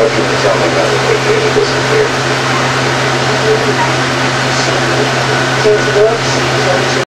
know if you can tell my mother vacated disappeared. Since the